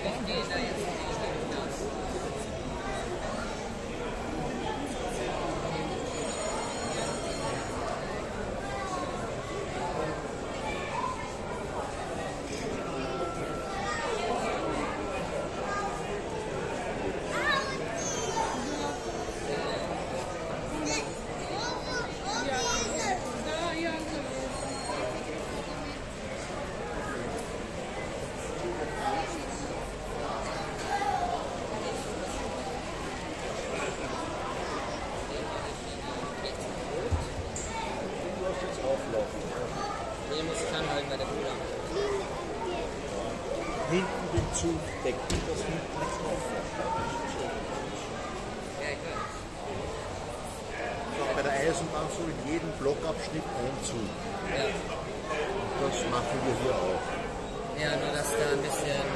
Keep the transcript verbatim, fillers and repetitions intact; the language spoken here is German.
Nee, muss ich anhalten bei der Cola. Hinten den Zug decken, dass hinten nichts auffällt. Ja, ich weiß. Bei der Eisenbahn so in jedem Blockabschnitt ein Zug. Ja. Das machen wir hier auch. Ja, nur dass da ein bisschen